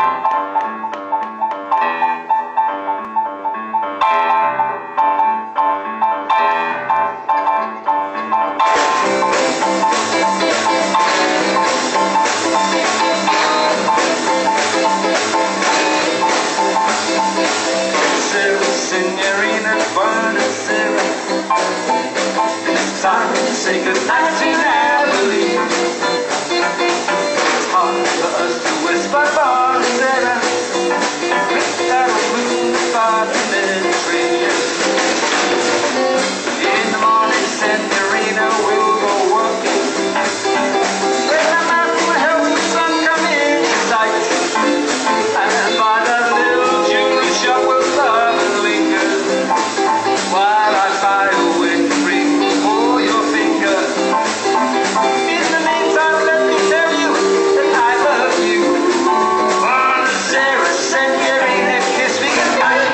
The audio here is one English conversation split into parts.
Say goodnight to Natalie. It's hard for us to whisper for Sarah. That'll move far the Mediterranean. In the morning, Senorina will go walking. When the mountain will help the sun come into sight. And by the little jewelry shop will love and linger. While I find a wedding ring for your finger. In the meantime, let me tell you that I love you. Sarah, Senorina, kiss me goodnight.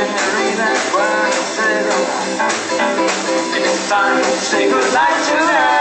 It's time to say goodnight to her.